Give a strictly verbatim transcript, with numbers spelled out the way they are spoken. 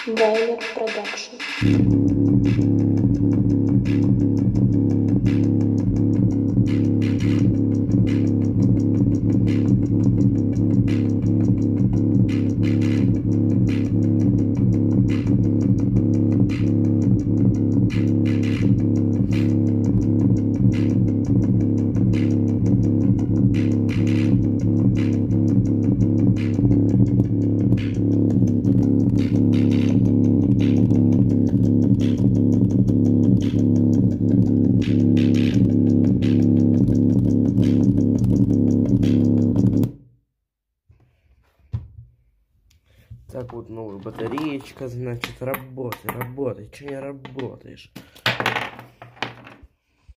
Гаймер Продакшн. Так вот, новая батареечка, значит, работай, работай, че не работаешь?